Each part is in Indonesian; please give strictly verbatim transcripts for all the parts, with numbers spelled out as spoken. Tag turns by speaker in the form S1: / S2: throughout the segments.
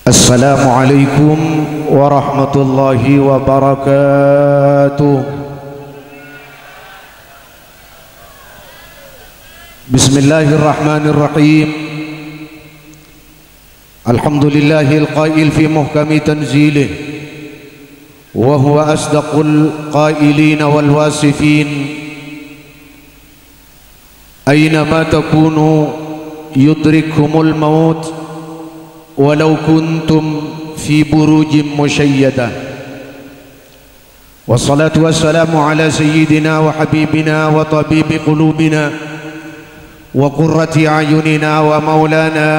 S1: Assalamualaikum warahmatullahi wabarakatuh. Bismillahirrahmanirrahim. Alhamdulillahil qail fi muhkami tanzilih wa huwa asdaqul qailin wal wasifin. Aynama takunu yudrikumul maut walau kuntum fi burujin musyayyada. Wassalatu wassalamu ala sayyidina wa habibina wa tabibi qulubina wa qurrati a'yunina wa maulana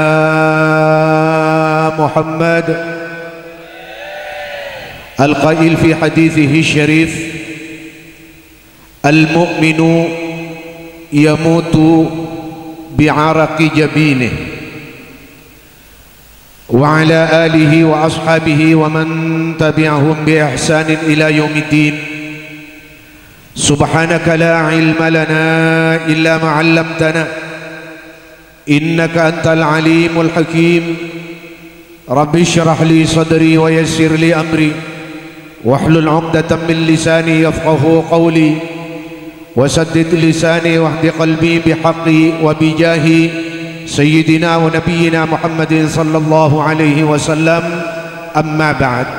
S1: Muhammad al-qail fi hadithihi syarif, al-mu'minu yamutu bi'araqi jabinih wa ala alihi wa ashabihi wa man tabi'ahum bi ihsanin ila yaumiddin. Subhanaka la ilma lana illa ma 'allamtana innaka antal alimul hakim. Rabbi shrah li sadri wa yassir li amri wahlul 'uqdatam min lisani yafqahu qawli wasaddid lisani wahdi qalbi bihaqqi wa bijahi Sayyidina wa Nabiyyina Muhammadin sallallahu alaihi wasallam. Amma ba'd.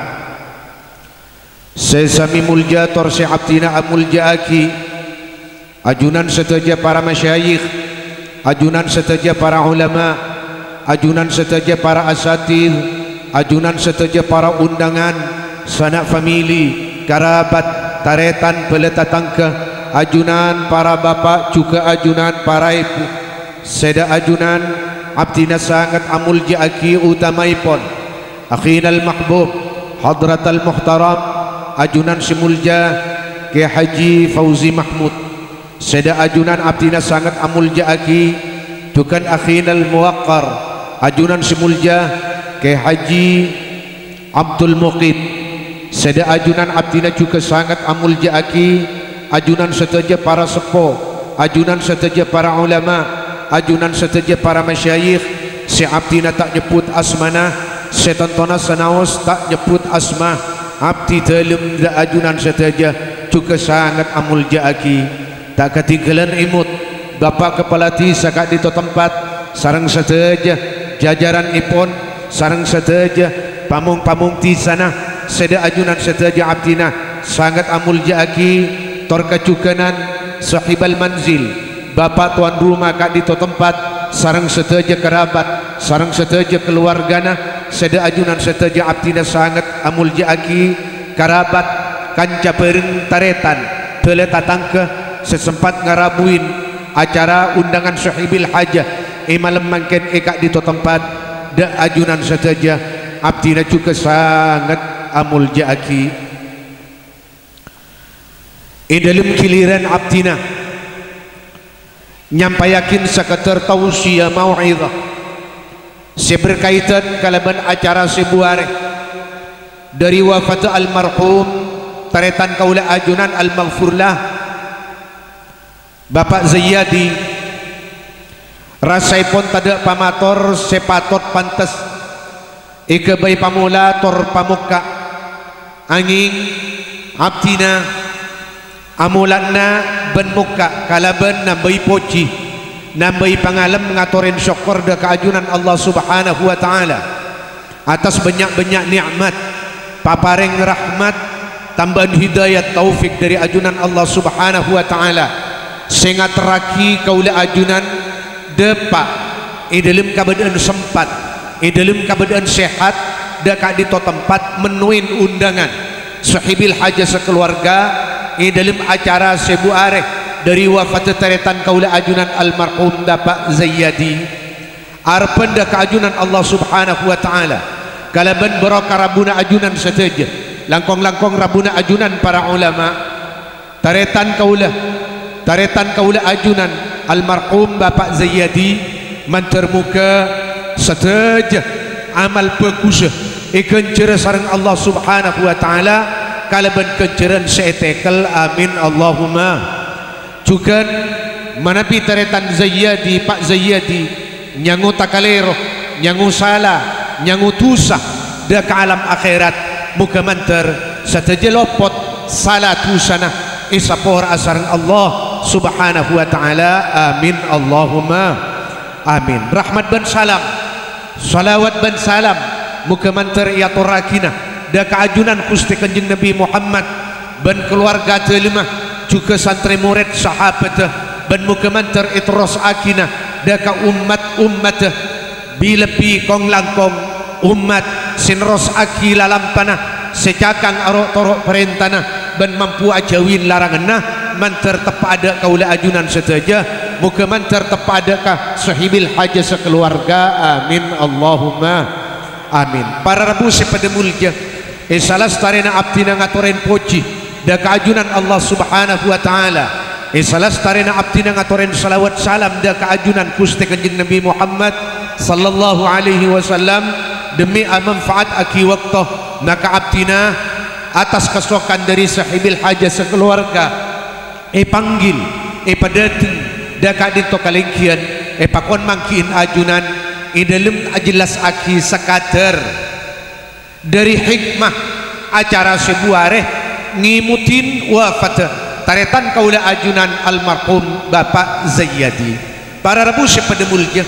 S1: Sesami mulja torsi abdina amulja aki, ajunan setaja para masyayikh, ajunan setaja para ulama, ajunan setaja para asatid, ajunan setaja para undangan, sanak famili, karabat, taretan, peletatangka, ajunan para bapak juga ajunan para ibu. Seda ajunan abdina sangat amul jaaki utamaipon akhinal mahbub hadratal muhtaram ajunan simulja ke Haji Fauzi Mahmud. Seda ajunan abdina sangat amul jaaki tukan akhinal muwaqqar ajunan simulja ke Haji Abdul Muqid. Seda ajunan abdina juga sangat amul jaaki ajunan setaja para sepuh, ajunan setaja para ulama, ajunan setaja para masyayikh. Si abdina tak nyebut asmana, si tontona senaos tak nyebut asma. Abdi dalam da ajunan setaja juga sangat amul jaaki. Tak ketinggalan imut Bapak Kepala Desa kak di tempat sarang setaja jajaran ipon, sarang setaja pamung-pamung di sana. Seda ajunan setaja abdina sangat amul jaaki. Torka cukanan sahibal manzil Bapak tuan rumah kak di tempat sarang setaja kerabat, sarang setaja keluargana. Seda ajunan setaja abdina sangat amul jaaki karabat kanca pereng taretan peletatangke sesempat ngarabuin acara undangan sahibil hajah imalam mangken ekak di tempat da ajunan setaja abdina juga sangat amul jaaki. E dalam giliran abdina nyampayakin seketar tausiah mau'izah seberkaitan kalaban acara sebuare dari wafat almarhum taretan kaula ajunan al-maghfurlah Bapak Zayyadi. Rasaipun tada pamator sepatot pantes ike bay pamula tor pamuka angin abdina amulanna ben muka kalaban nambai poci nambai pangalam ngatorin syukur da keajunan Allah subhanahu wa ta'ala atas banyak-banyak nikmat paparing rahmat tambahan hidayat taufik dari ajunan Allah subhanahu wa ta'ala sehingga teraki kaula ajunan depak i dalam keadaan sempat i dalam keadaan sehat da kak di tempat menuin undangan sahibil hajah sekeluarga i dalam acara sebuare dari wafat taretan kaula ajunan almarhum Bapak Zayyadi. Arpen da keajunan Allah subhanahu wa ta'ala kalaban barokah rabuna ajunan setaja langkong-langkong rabuna ajunan para ulama taretan kaula taretan kaula ajunan almarhum Bapak Zayyadi mantermuka setaja amal bagus ikan cerah sarang Allah subhanahu wa ta'ala kalaban kenceran seetekel amin Allahumma. Juga manapi taretan Zayyadi Pak Zayyadi nyangu takalero nyangu salah nyangu tusah dak alam akhirat muka mantar sataja lopot salatu sana isapor asarang Allah subhanahu wa ta'ala. Amin Allahumma amin. Rahmat ban salam, salawat ban salam muka mantar ya torakina dak ajunan Gusti Kanjeng Nabi Muhammad ban keluarga telemah juga santri murid sahabat ban muka mantar itros akina daka umat umat bilepi kong langkong umat sinros aki lalam tanah secakang arok torok perintana ban mampu ajawin laranganna mantar tepada kaula ajunan seteja muka mantar tepada kah sahibil haja sekeluarga. Amin Allahumma amin. Para rabu sepada mulja e salah starena abdina ngatoren poci daka ajunan Allah subhanahu wa ta'ala e salah starena abdina ngatoren salawat salam daka ajunan Gusti Kanjeng Nabi Muhammad sallallahu alaihi wasallam demi manfaat aki waktu maka abdina atas kesokan dari sahibil haja sekeluarga e panggil e padating daka dito kalengkian e pakon mangkiin ajunan e dalam jelas aki sekater dari hikmah acara sebuareh ngimutin wafat taretan kaula ajunan almarhum Bapak Zayyadi. Para rabu sepada mulja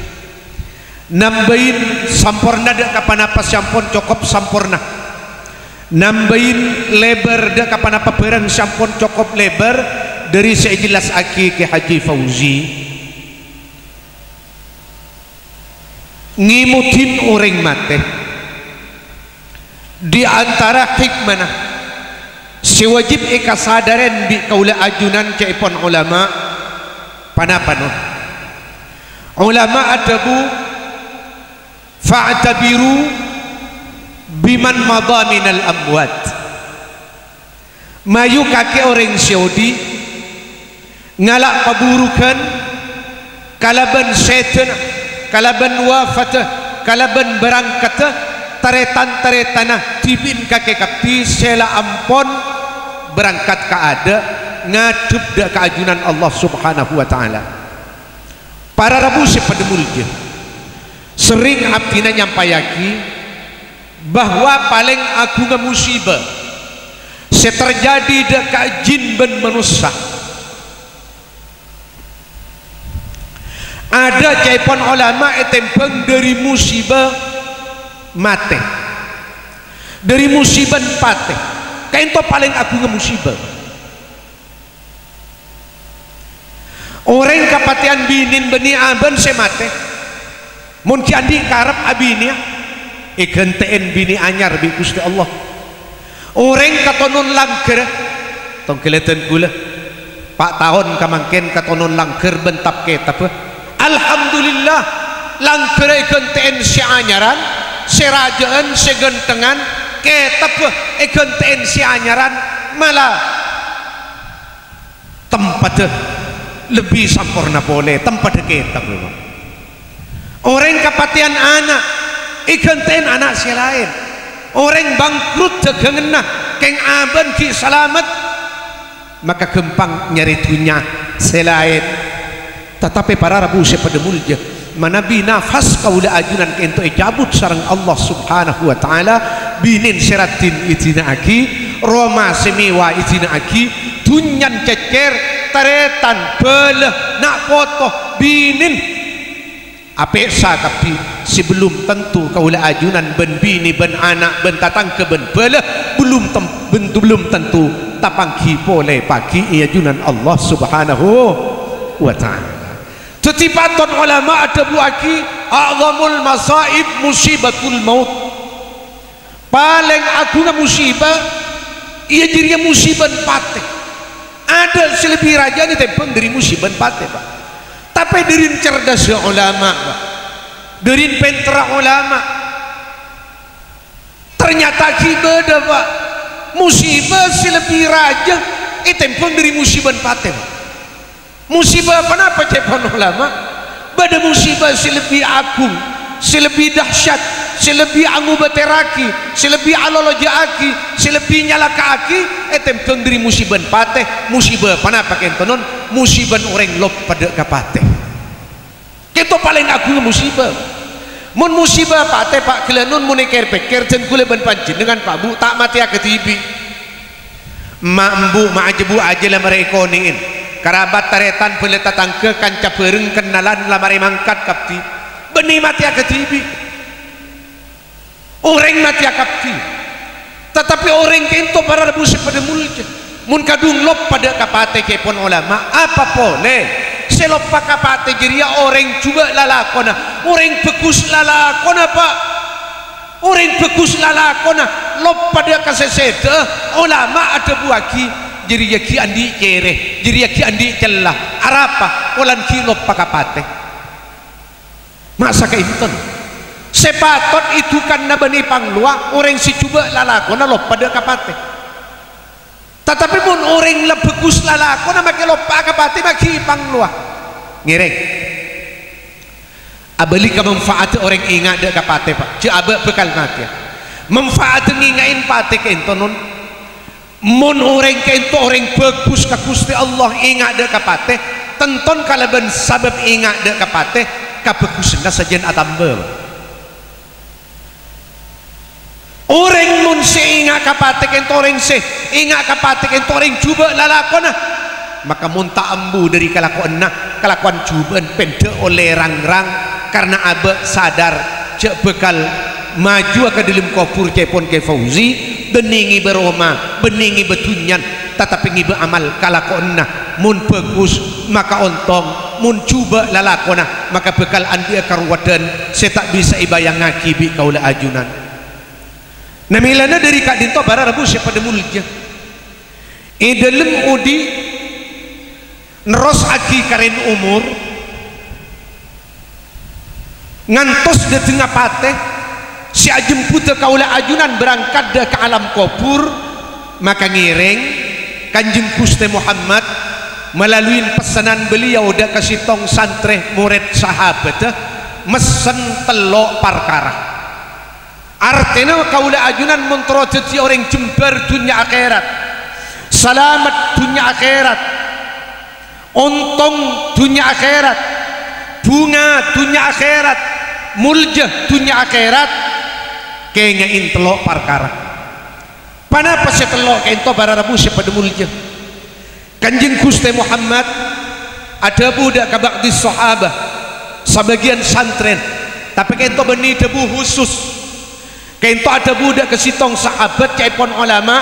S1: nambahin sampurna dak kapan apa sampun cukup sampurna nambahin lebar dak kapan apa barang sampun cukup lebar dari sejelas aki ke Haji Fauzi ngimutin orang mate di antara hikmah sewajib eka sadaran di kaula ajunan ke ipon ulama panapano ulama adabu fa'tabiru biman madha minal amwat mayu kake orang Saudi ngalak keburukan kalaban setan kalaban wafat kalaban berangkat taretan-taretana tibin kake kapti sela ampon berangkat ka ada ngadep dak keajunan Allah subhanahu wa ta'ala. Para rabu sepada mulja sering abdina nyampayaki bahwa paling agung musibah seterjadi dekat jin ben manusia ada caipon ulama etempeng dari musibah mate dari musibah pate kain to paling agung musibah orang kapatian binin beni aban semate mun kiandi karep abinya ikenteen bini anyar bi Gusti Allah orang katonon langker tong keleten kula pak tahun kamangken katonon langker bentap ketap alhamdulillah langker ikenteen si anyaran serajaan segentengan ketap ikenteen si anyaran malah tempat lebih sampurna boleh tempat ketap orang kapatian anak ikanten anak si lain orang bangkrut tegengena keng aban ki selamat maka gempang nyari dunia selain tetapi para rabu sepada mulja manabi nafas kaula ajunan kento ijabut sarang Allah subhanahu wa ta'ala binin seratin itina aki Roma semiwa itina aki dunyan cecer taretan beleh nak foto binin apesa tapi sebelum tentu kaula ajunan ben bini ben anak ben tatang ke ben bela belum tem, ben, belum tentu tapangki boleh pagi ajunan Allah subhanahu wa ta'ala. Tetipaton ulama ada buaki a'zamul masaib musibatul maut paling agung musibah ia jadi musibah pate ada selebih raja ni tempeng dari musibah pate pak tapi dari cerdas ulama dari pentera ulama ternyata kibada pak musibah selebih raja itu pun dari musibah paten musibah kenapa cepon ulama pada musibah selebih agung selebih dahsyat selebih angu bateraki selebih alolojaaki selebih nyalakaaki itu pun dari musibah pateh musibah kenapa kentonon musibah orang lop pada kapate kita paling agung musibah mun musibah pak teh pak kelenun mun eker peker jen kule ban pancin dengan pak bu tak mati ak tibi mak embu mak ajebu aja lah mereka niin kerabat taretan peleta tangke kanca pereng kenalan lah mari mangkat kapti benih mati ak tibi orang mati ak kapti tetapi orang kento para rebusi pada mulja mun kadung lop pada kapate kepon ulama apa boleh selop kapate jiria orang coba lalakona orang bekus lalakona pak orang bekus lalakona lop pada kasesede ulama ada buaki jiria ki andi kere jiria ki andi celah arapa ulan ki lop kapate masa keinton sepatot itu kan nabani panglua orang si coba lalakona lop pada kapate tetapi pun orang lebegus lalakona makin lopa kapate bagi panglua ngireng abali ka manfaat orang ingat dek kapate pak je abak bekal mati manfaat ngingain pate ke entonon mun orang ke ento orang bagus ka Gusti Allah ingat dek kapate tenton kalaban sabab ingat dek kapate kabegusna sajen atambel orang mun se ingat kapate ke ento orang se ingat kapate ke ento orang cuba lalakona maka munta ambu dari kelakuan nak kelakuan cuban pendek oleh rang-rang karena abak sadar cek bekal maju ke dalam kopur cepon ke fauzi beningi beroma beningi betunyan tetapi ngi beramal kelakuan nak mun bagus maka ontong mun cuba lalakona maka bekal andi karwadan saya tak bisa ibayang ngakibi kaulah ajunan namilana dari kak dinto bara rabu siapa demulja idelem udi neros aki karen umur ngantos de tengah pateh si ajemput kaula ajunan berangkat de ke alam kubur maka ngiring Kanjeng Gusti Muhammad melalui pesanan beliau de kasih tong santre murid sahabat mesen telok perkara artinya kaula ajunan montro jadi orang jember dunia akhirat selamat dunia akhirat untung dunia akhirat bunga dunia akhirat muljah dunia akhirat kenyain telok perkara panapa saya telok kento bararabu pada muljah Kanjeng Gusti Muhammad ada budak kabak di sahabat sebagian santren tapi kento benih debu khusus kento ada budak kesitong sahabat caipon ulama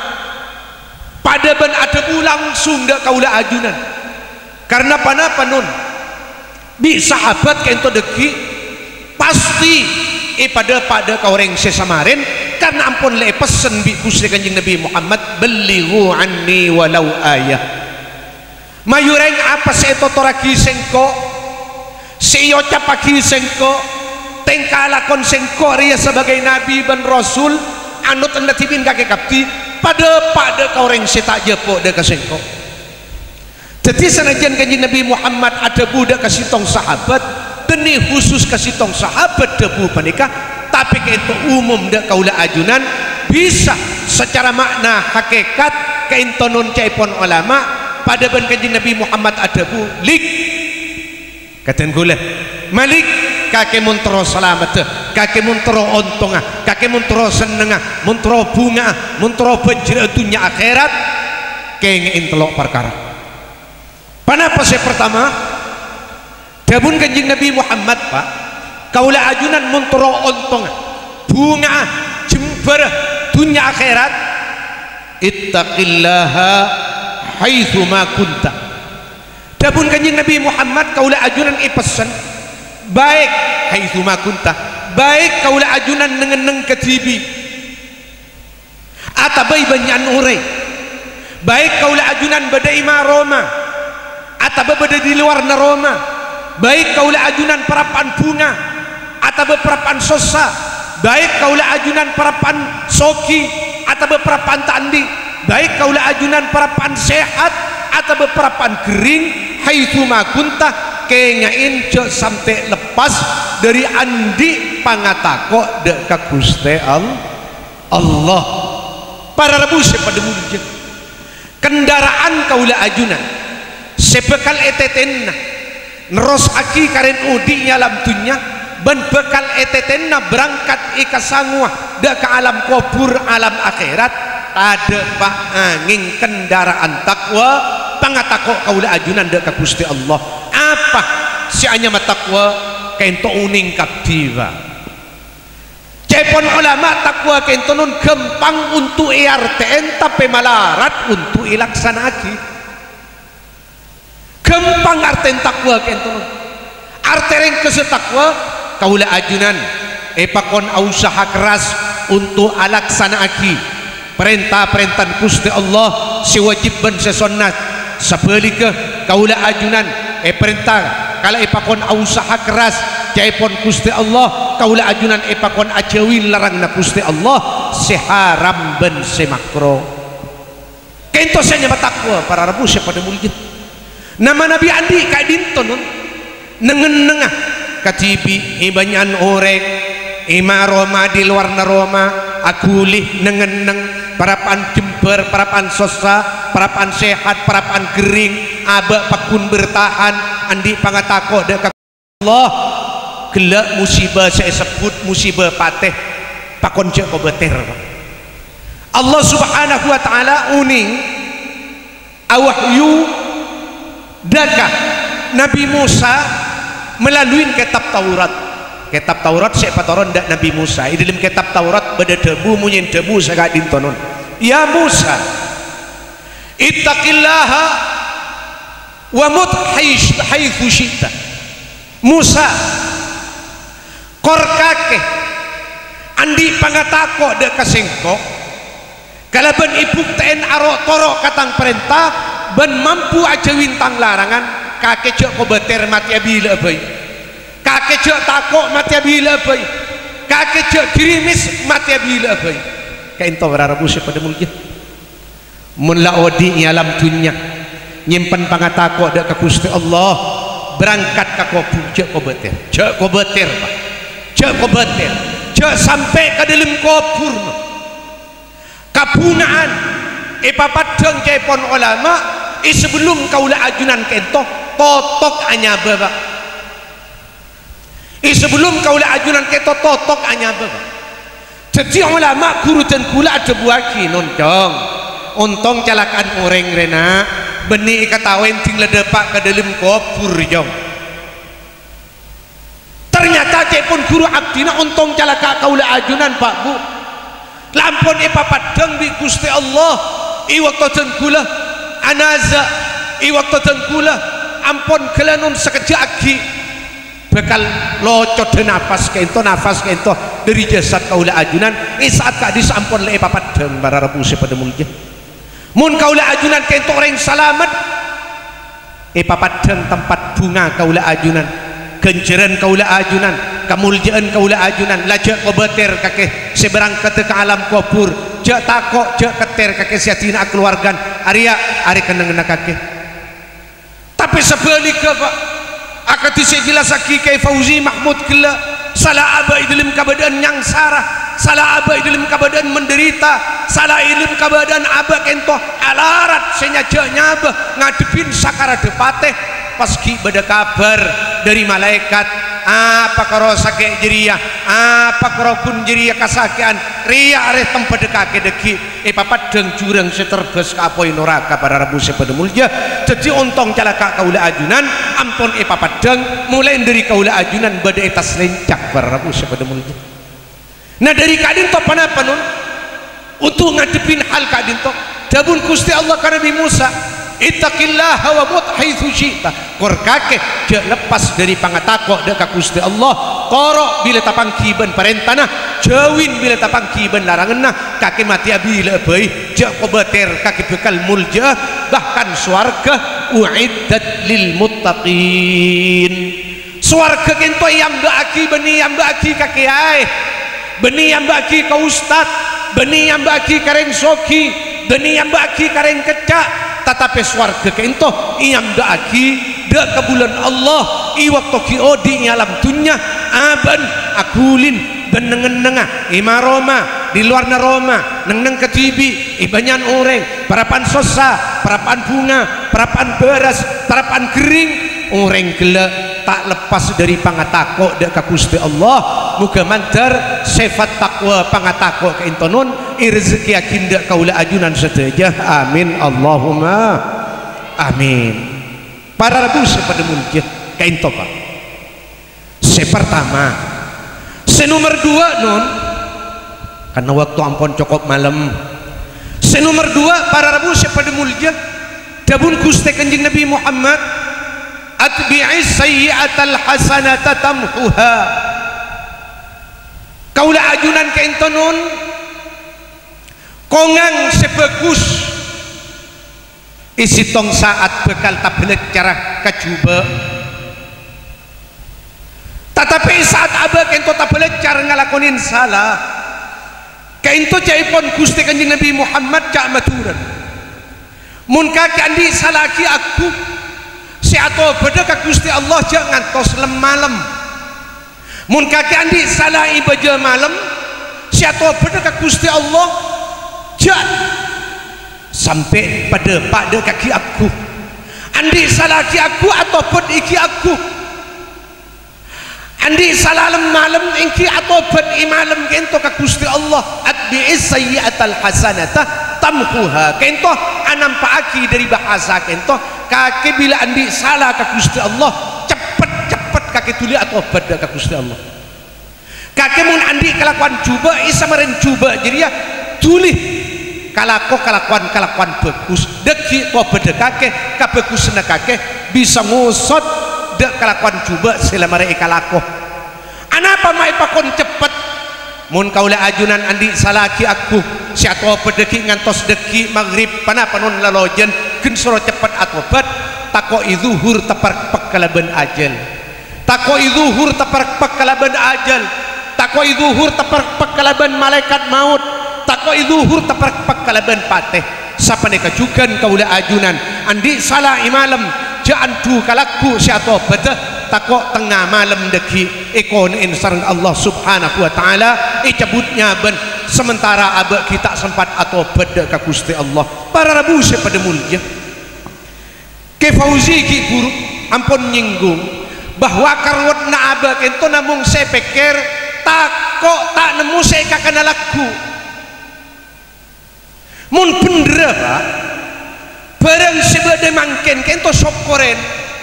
S1: pada ben ada bu langsung dak kaula ajunan karena panapa nun bi sahabat kento deki pasti eh pada pada kau orang sesamarin karena ampun le pesen bi Gusti Kanjeng Nabi Muhammad belighu anni walau ayah mayureng apa seto toraki sengko seyo capaki sengko tengkalakon sengko ria sebagai nabi dan rasul anut endatibin kakek kapti pada pada kau orang setak jepo de kasengko jadi senajan Kanjeng Nabi Muhammad ada budak kasih tong sahabat benih khusus kasih tong sahabat debu panika tapi itu umum dak kaula ajunan bisa secara makna hakikat keintonon caipon ulama pada ben Kanjeng Nabi Muhammad ada bu lik katen gula malik kake muntro selamat kake muntro ontongah kake muntro senengah muntro bunga muntro bejre dunia akhirat kengein telok perkara panapa saya pertama dabun Kanjeng Nabi Muhammad pak kaula ajunan muntro ontong bunga jember dunia akhirat ittaqillaha haitsu ma kunta dabun Kanjeng Nabi Muhammad kaula ajunan ipesan baik haitsu ma kunta baik kaula ajunan nengeneng ketibi atabai banyan ure baik kaula ajunan badai maroma atau berada di luar naroma baik kaula ajunan perapan bunga atau perapan sosa baik kaula ajunan perapan soki atau perapan tandi baik kaula ajunan perapan sehat atau perapan kering haitsu ma kunta kenyain cek sampai lepas dari andi pangatako dek ka Gusti Allah para rebus pada mujud kendaraan kaula ajunan sebekal eteten neros aki karen udi nyalam dunya ben bekal etetena berangkat ika sangwah da ke alam kubur alam akhirat ada pak angin kendaraan takwa pangatako kaula ajunan da ka Gusti Allah apa si anya matakwa kento uning kaptiva cepon ulama takwa kento nun gempang untuk I R T N tapi malarat untuk ilaksanaki gempang arten takwa kento nun artereng kesetakwa kaula ajunan epakon usaha keras untuk alaksanaaki perintah-perintah Gusti Allah si wajib ben sesunnat sebelika kaula ajunan e perintah kalau epakon usaha keras jaipon Gusti Allah kaula ajunan epakon ajawin larang na Gusti Allah seharam ben semakro kento sanya matakwa para rabu pada mulia nama Nabi Andi kak dinton nengen-nengah katibi ibanyan orek ima Roma di luar na Roma akulih nengen-neng parapan jember parapan sosa parapan sehat parapan gering aba pakun bertahan andi pangatako dek Allah gelak musibah saya sebut musibah pateh pakon cek ko beter Allah subhanahu wa ta'ala uning awahyu daka Nabi Musa melalui kitab Taurat kitab Taurat siapa Taurat ndak Nabi Musa di dalam kitab Taurat beda debu munyin debu sagak dintonon ya Musa ittaqillaha wa mut haitsu syi'ta Musa kor kakeh andi pangatako de kasengko kalau ben ibu ten aro toro katang perintah ben mampu aja wintang larangan kakek cek ko beter mati abila bayi kakek cek takok mati abila bayi kakek cek dirimis mati abila bayi kain to berarabu pada mulia mun la odi alam dunya nyimpen pangatako dak ka Gusti Allah berangkat ka kubur cek ko beter cek ko beter Pak cek ko beter cek sampai ke dalam kubur kapunaan ipapadeng kepon ulama i sebelum kaula ajunan kento totok anyaba Pak i sebelum kaula ajunan kento totok anyaba Pak jadi ulama guru dan gula ada buaki nontong untong calakan orang rena benih ketawain ting ledepak ke dalam kubur jong ternyata cepon guru abdina untong calaka kaula ajunan Pak Bu lampun ipapadeng di Gusti Allah i waktu dan gula anaza i waktu dan gula ampun kelanun sekejap lagi bakal locot de nafas kento nafas kento dari jasad kaula ajunan i saat kadis ampun le papadeng para rebu pada mulia mun kaula ajunan kento orang salamet i papadeng tempat bunga kaula ajunan genjeran kaula ajunan kemuliaan kaula ajunan lajak kobeter kakek seberangkat ke alam kubur jak takok jak keter kakek siatina keluargan Arya ari keneng kakek tapi sebaliknya Pak akan disejelas aki kay Fauzi Mahmud kela salah abai dalam keadaan yang sarah salah abai dalam keadaan menderita salah dalam keadaan abah kento alarat senyajanya abah ngadepin sakara depateh paski beda kabar dari malaikat apa karo sakit jeria apa karo kun jeria kasakian ria areh tempat dekake deki eh papat deng jurang seterbes kapoi noraka para rabu pada mulia jadi ontong calaka kaula ajunan ampun eh papat deng mulai dari kaula ajunan bada etas lencak para rabu pada mulia nah dari kadin to panapa nun untuk ngadepin hal kadin to dabun Gusti Allah ka Nabi Musa ittaqillaha wa mut haitsu syi'ta kor kakek jak lepas dari pangatako dak ka Gusti Allah korok bila tapang kiban perintana jawin bila tapang kiban laranganna kakek mati abila bae jak kobeter kakek bekal mulja bahkan swarga uiddat lil muttaqin swarga kento yang baki beni yang baki kakek ai beni yang baki ka ustad beni yang baki kareng soki beni yang baki kareng kecak tetapi swarga kento iyam daaki da ke bulan Allah i waktu ki odi alam dunya aban akulin benengen-nengah ima Roma di luar na Roma neng-neng ketibi ibanyan orang parapan sosa parapan bunga parapan beras parapan kering orang gela tak lepas dari pangatako dek ka Gusti Allah. Muga mantar sifat takwa pangatako ka intonon rezeki yakin dek kaula ajunan seteja. Amin Allahumma amin. Para rabu sepada mulkih ka into Pak. Se pertama, se nomor dua non karena waktu ampun cukup malam. Se nomor dua para rabu sepada mulkih dabun Gusti Kanjeng Nabi Muhammad atbi'i sayyi'atal hasanata tamhuha. Kaula ajunan ka intonon kongang sebagus isi tong saat bekal tablet cara kacuba, tetapi saat abah kento tablet cara ngalakonin salah kento jaipon Gusti Kanjeng Nabi Muhammad cak maturan mun kaki andi salaki aku si atau beda ka Gusti Allah jangan tos lem malam mun kaki andi salah ibadah malam si atau beda ka Gusti Allah jangan sampai pada pada kaki aku andi salah kaki aku ataupun iki aku andi salah malam iki ataupun imalam kento ka Gusti Allah atbi'is sayyi'atal hasanata tamhuha kento anam paaki dari bahasa kento kaki bila andi salah ka Gusti Allah cepet-cepet kaki tuli atau pada ka Gusti Allah kaki mun andi kelakuan cuba isa meren cuba jadi ya tuli kalako kelakuan kelakuan bagus deki to bedekake kabagusna kake bisa ngusot dek kelakuan coba selamare kalako anapa mai pakon cepet mun kaula ajunan andi salaki aku si atau bedeki ngantos deki maghrib panapa non lalojen gen soro cepet atobat tako izuhur tepar pekalaban ajal tako izuhur tepar pekalaban ajal tako izuhur tepar pekalaban malaikat maut tako iluhur tepak kalaban pateh sapa ne kajukan kaula ajunan andi salah imalam jaan tu kalaku si atau beda tako tengah malam deki ikon in sareng Allah subhanahu wa ta'ala icabutnya ben sementara abak kita sempat atau beda ka Gusti Allah. Para rabu sepada mulia ke Fauzi ki guru ampun nyinggung bahwa karwat na abak itu namung saya pikir tako tak nemu saya kakana laku mun bener Pak barang sebeda mangken kento sokoren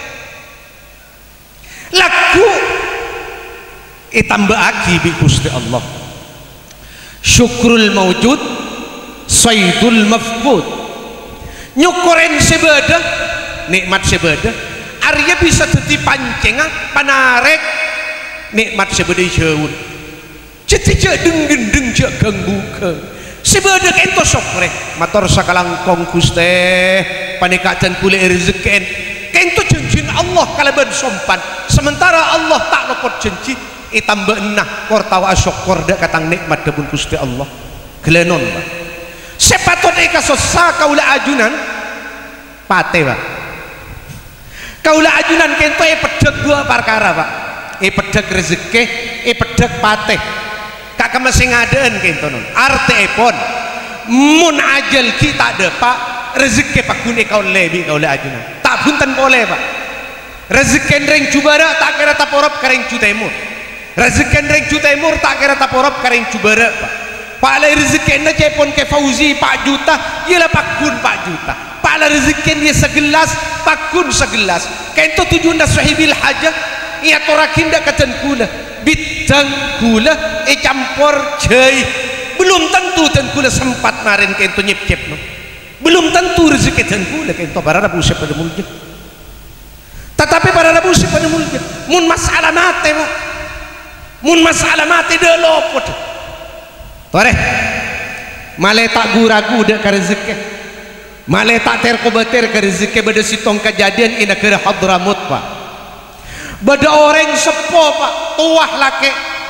S1: laku itambah aki bi Gusti Allah syukrul mawjud saydul mafqud nyukoren sebeda nikmat sebeda arya bisa dadi pancengan panarek nikmat sebeda jauh cecek deng deng deng jak ganggu ke sebeda kento sokre mator sakalangkong Gusti panikajan kule rezeki kento janjin Allah kalaban sompan sementara Allah tak lopot janji itambah enah kortawa syukur dak katang nikmat dabun Gusti Allah gelenon Pak sepatut eka sosa kaula ajunan pate Pak kaula ajunan kento e pedeg dua perkara Pak e pedeg rezeki e pedeg pate kakak masih ngadaan kento non artepon mun ajal kita ada Pak rezeki Pak kune kau lebi kau le ajunan tak bunten boleh Pak rezeki reng cubara tak kira taporop kareng cutemur rezeki reng cutemur tak kira taporop kareng cubara Pak Pak le rezeki na cepon ke Fauzi Pak juta ialah Pak kun Pak juta Pak le rezeki dia segelas Pak kun segelas kento tujuan dah sahibil hajah ia torakinda katan kula bidang gula e campur jai belum tentu dan gula sempat marin kento nyip-nyip no belum tentu rezeki dan gula kento para rabu pada mulia tetapi para rabu pada mulia mun masalah mate Pak mun masalah mate de lopot tore male tak guragu de ka rezeki male tak terkobater ka rezeki beda sitong kejadian ina ke Hadramut Pak bada orang sepo Pak tuah laki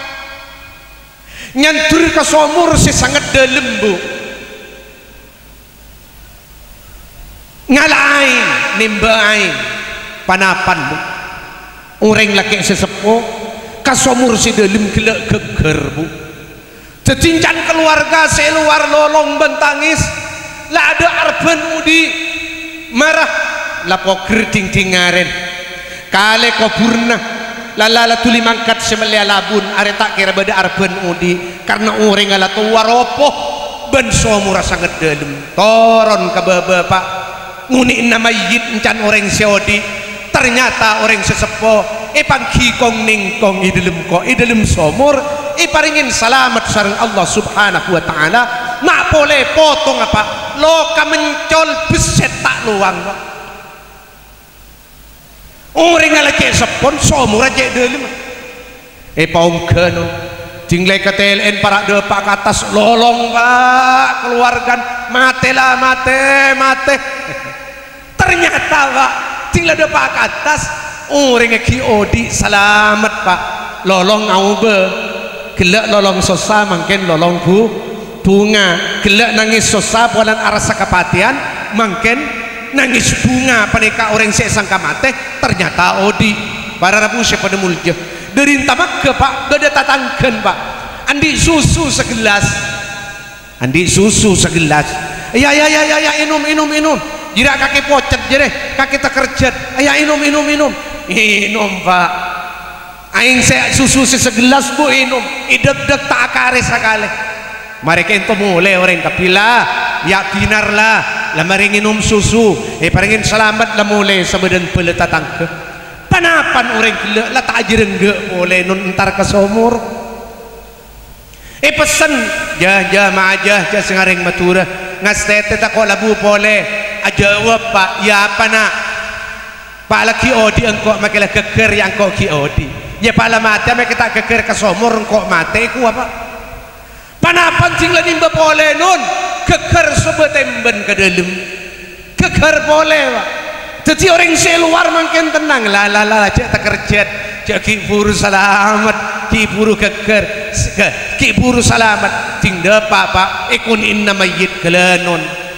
S1: nyantur ke somur si sangat dalam Bu ngalain nimbain panapan Bu orang laki sesepo ke somur si dalam gelak geger Bu cecincan keluarga seluar lolong bentangis lah ada arban udi marah lapo kerding dingaren kale kopurna lalala tuli mangkat semelia labun are tak kira beda arben udi karena orang ala tua ropoh ben somura sangat dalam toron ke bapak nguni nama yit encan orang seodi ternyata orang sesepuh ipang kikong ningkong idilem ko idilem somur iparingin selamat sareng Allah subhanahu wa ta'ala mak boleh potong apa lo kamencol beset tak luang pak orang ala cek sepon somur aja dalam ipang keno tinggal ke T L N para depak ke atas lolong pak keluarkan mate lah mate mate ternyata pak tinggal depak ke atas orang ki odi selamat pak lolong aube gelak lolong sosa mungkin lolong bu bunga gelak nangis sosa bulan arasa kepatian mungkin nangis bunga panika orang sesangka mate ternyata odi para rabu pada mulja dari tamak ke pak gada tatangken pak andi susu segelas andi susu segelas ya ya ya ya ya inum inum inum jira kaki pocet jere kaki tekerjet ya inum inum inum inum pak aing saya susu segelas bu inum idek dek tak akare sakale mereka itu mulai orang kapilah ya binar lah lamaring inum susu eh paringin selamat lah mulai sebedan peleta tangke panapan orang gila lah tak jerengge boleh nun entar ke somur eh pesen jah jah majah jah sengaring matura ngastete tak kok labu boleh ajawab pak ya apa nak pak laki odi engkau makilah keker yang engkau ki odi ya pak lah mati ame kita keker ke somur engkau mati ku apa panapan singlah nimba boleh nun keker sebetemben ke dalam keker boleh pak jadi orang seluar makin tenang lah lah lah cek terkerjet cek ki buru selamat ki buru keker ki buru selamat tinggal pak pak ikun inna mayit kelenon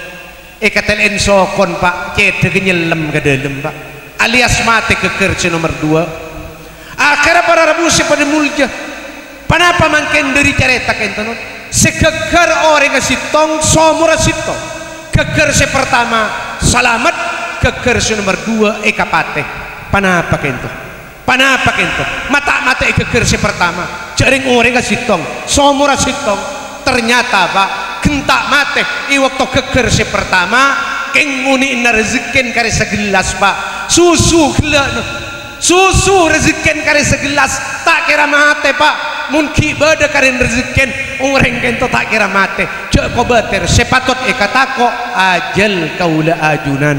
S1: ikatel ensokon pak cek kenyelem ke dalam pak alias mati keker si nomor dua akhirnya para rabu pada mulja kenapa makin dari cerita kentonon sekeker orang sitong somura sitong keker si pertama selamat keker si nomor dua ekapate panapa kento panapa kento mata mata keker si pertama jaring orang sitong somura sitong ternyata pak gentak mate i waktu keker si pertama keng nguni ina rezekin kare segelas pak susu gelak susu rezekin kare segelas tak kira mate pak mungkin beda karen rezekin orang kento tak kira mate cek ko beter sepatut ekatako ajal kaula ajunan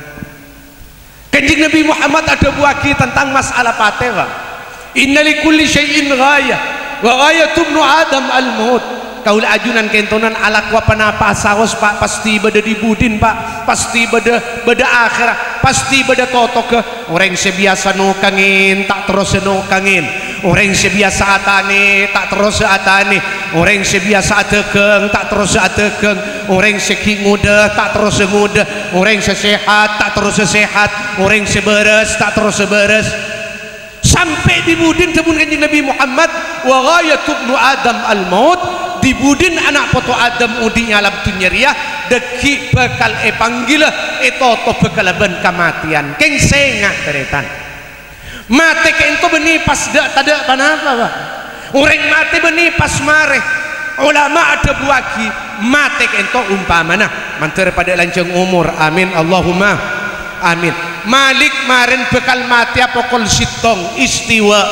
S1: kanjeng Nabi Muhammad ada buaki tentang masalah pate pak inna likulli syai'in ghayah wa ghayatu ibnu adam al-maut kaula ajunan kentonan ala kwa panapa saos pak pasti beda dibudin pak pasti beda beda akhirat pasti beda totok ke orang sebiasa no kangin tak terus no kangin orang sebiasa atane tak terus atane orang sebiasa atekeng tak terus atekeng orang seki muda tak terus muda orang sesehat tak terus sehat orang seberes tak terus seberes sampai dibudin temun kanjeng Nabi Muhammad wa ghayatu ibnu adam al-maut dibudin anak foto Adam udi alam tunyeria deki bakal e panggila e toto bakal ben kematian keng sengah teretan mati kento beni pas dak tada panapa pak orang mati beni pas mare ulama ada buaki mati kento umpamana mantar pada lanceng umur amin Allahumma amin Malik marin bakal mati apa kol sitong istiwa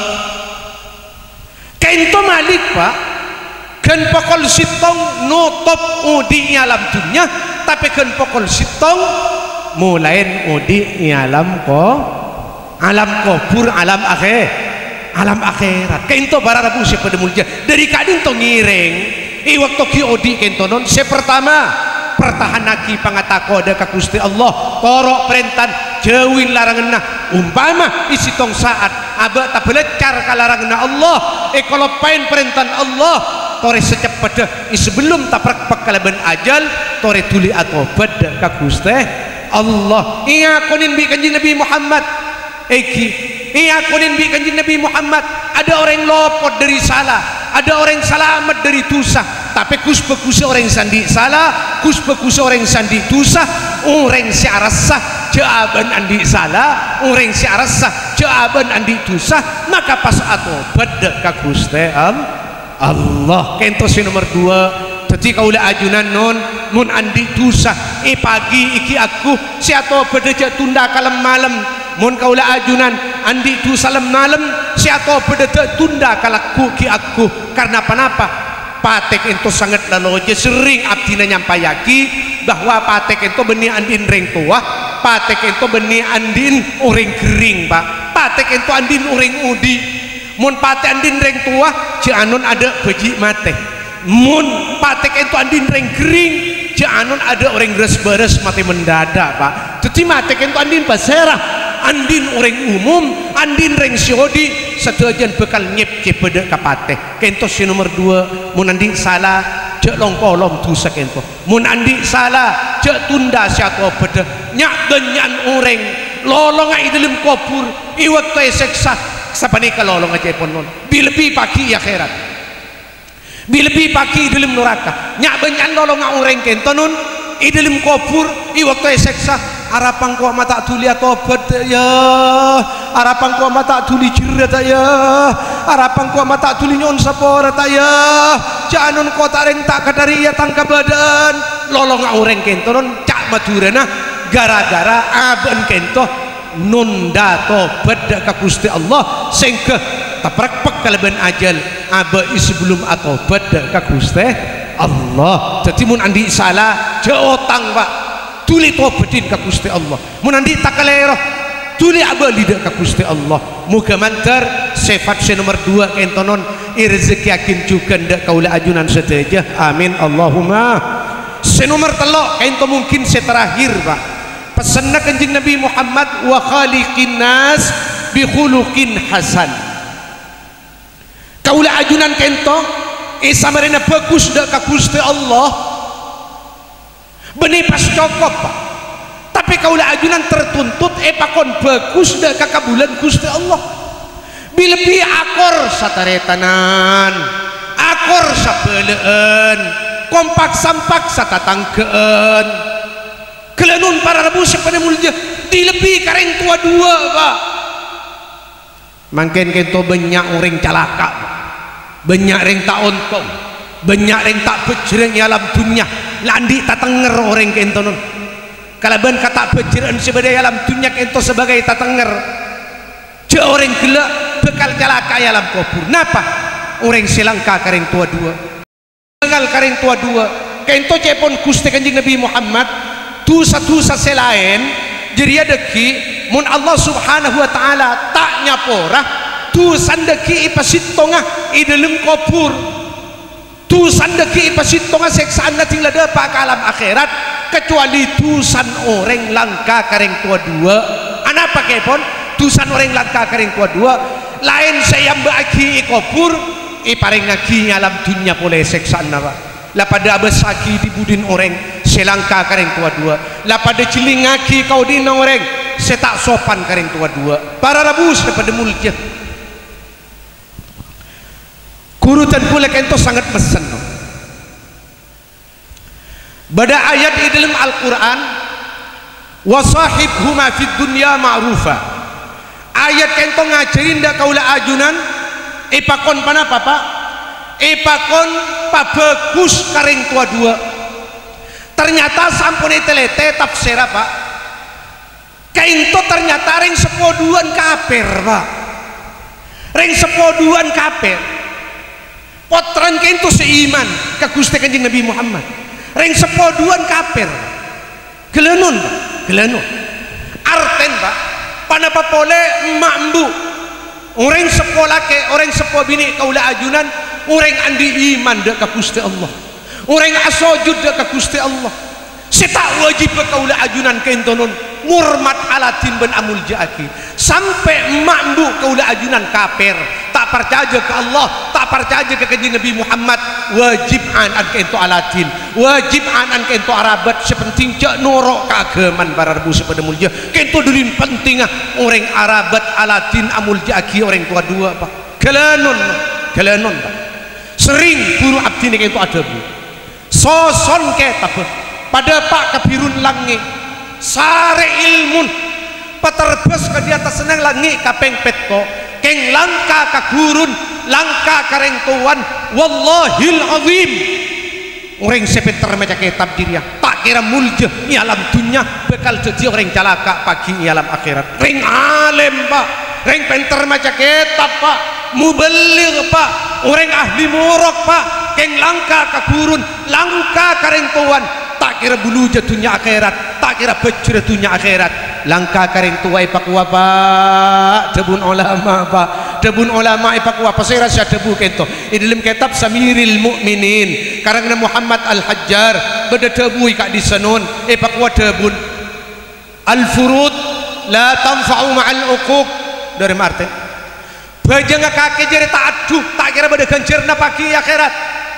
S1: kento Malik pak kan pokol sitong nutup udi alam dunia tapi kan pokol sitong mulain udi alam ko alam kubur alam akhir alam akhirat kento bara rabu si pada mulja dari kadin to ngiring i waktu ki odi kento non se pertama pertahanaki pangatako ada ka Gusti Allah torok perentan jauhin larangan umpama isi tong saat aba tak belecar ka larangan Allah eh kalau pain perentan Allah tore secepatnya sebelum taprak pakalaban ajal tore tuli atau beda ka Gusti Allah iya konin bi kanjeng Nabi Muhammad eki iya konin bi kanjeng Nabi Muhammad ada orang lopot dari salah ada orang selamat dari dosa tapi kus bekus orang sandi salah kus bekus orang sandi dosa orang si arasah jawaban andi salah orang si arasah jawaban andi dosa maka pas atobat dek ka Gusti Allah. Kento si nomor dua. Jadi kaulah ajunan non mun andi dosa eh pagi iki aku si atobat aja tunda kalem malam. Mun kaulah ajunan andi dosa lem malam si atobat aja tunda kalaku ki aku karena apa-apa. Patek itu sangat laloje sering abdina nyampayaki bahwa patek itu benih andin reng tua, patek itu benih andin orang kering pak, patek itu andin orang udi. Mun patek andin reng tua janun ada beji mate, mun patek itu andin reng kering janun ada orang beres-beres mati mendadak pak. Jadi patek itu andin paserah, andin orang umum, andin reng siodi sedajan bekal nyep pada kapate. Kento si nomor dua mun andi salah cek longkolom dosa kento, mun andi salah cek tunda siatu beda nyak benyan orang lolong ai dalam kubur iwat tay seksa sapane kalolong aja pon non bilebi pagi akhirat bilebi pagi dalam neraka nyak benyan lolong orang kento non i dalam kubur iwat tay seksa harapan ku mata tuli tobat ya, harapan ku mata tuli jerat ya, harapan ku mata tuli nyon sapora ya, janun kota reng tak kadari ya tangka badan, lolong orang kento non cak madurana gara-gara aben kento nunda tobat dak ka Gusti Allah sehingga taprak kalaban ajal abe sebelum atobat dak ka Gusti Allah. Jadi mun andi salah jotang pak tuli tobatin ka Gusti Allah, mun andi takalero tuli abali dak ka Gusti Allah. Muga mantar sifat se nomor dua kentonon rezeki akin juga ndak kaula ajunan sedaja amin Allahumma. Se nomor telok kento mungkin se terakhir pak pesanna kanjeng Nabi Muhammad wa khaliqin nas bi khuluqin hasan. Kaula ajunan kento isamarena bagus dak ka Gusti Allah benih pas cokop pak, tapi kaulah ajunan tertuntut epakon bagus dak kakabulan Gusti Allah bilebi akor sataretanan akor sabeleen kompak sampak satatangkeun kelenun para rebu sepeda mulja dilebi kareng tua dua pak mangken kento banyak orang calaka banyak reng tak ontong banyak reng tak bejreng alam dunia landi tatenger orang kento non kalaban kata bejreng sebagai alam dunia kento sebagai tatenger je orang gelak bekal calaka alam kubur napa orang selangka kareng tua dua bengal kareng tua dua kento cepon Gusti Kanjeng Nabi Muhammad dosa-dosa selain jadi deki mun Allah subhanahu wa ta'ala tak nyapora dosa deki ipasitongah i dalam kubur tusan deki ipasitonga seksaan nating lada pak alam akhirat kecuali tusan orang langka kareng tua dua anak pakai pon tusan orang langka kareng tua dua lain saya bagi ikobur ipareng ngaki alam dunia boleh seksaan napa lah pada abesaki di budin orang selangka kareng tua dua lah pada ciling ngaki kau di orang setak sopan kareng tua dua para rabus pada mulja kurutan pula kento sangat pesan no. Bada ayat di dalam Al-Quran wasahibhuma fid dunya ma'rufa ayat kento ngajarin dak kaula ajunan ipakon panapa pak ipakon pabagus kareng tua dua ternyata sampun telete tafsir pak kento ternyata reng sepoduan kaper pak reng sepoduan kaper potran kento seiman ke Gusti Kanjeng Nabi Muhammad reng sepoduan kafir gelenun gelenun arten pak panapa pole mambu orang sepolah ke orang sepo bini kaula ajunan orang andi iman dak ke Gusti Allah orang asojud dak ke Gusti Allah setak wajib kaula ajunan kentonon ngurmat alatin ben amul jaaki sampai mambu kaula ajunan kafir tak percaya ke Allah tak percaya ke kanjeng Nabi Muhammad wajib anan kento alatin wajib anan kento arabat sepenting cak norok keagaman para rebu sepeda mulja kento dulin penting orang arabat alatin amul jaaki orang tua dua pak kelenon kelenon pak sering buru abdi ini kento ada bu soson ke tapi pada pak kebirun langi sare ilmun
S2: paterbes ke di atas senang langit kapeng petko keng langka ka gurun langka kareng tuan wallahil azim orang sepeter macam kitab dirinya tak kira mulja di alam dunia bekal jadi orang calaka pagi di alam akhirat ring alim pak ring penter macam kitab pak mubaligh pak orang ahli murok pak keng langka ka gurun langka kareng tuan tak kira bulu jatuhnya akhirat tak kira becur jatuhnya akhirat langka kareng tuai pakwa pak debun ulama pak debun ulama pakwa pasira sia debu kento di dalam kitab Samiril Mukminin karang Muhammad Al-Hajjar beda debu kak di senun e pakwa debun al-furud la tanfa'u ma'al uquq dari Martin bajang kaki jadi tak aduh tak kira beda ganjarna pagi akhirat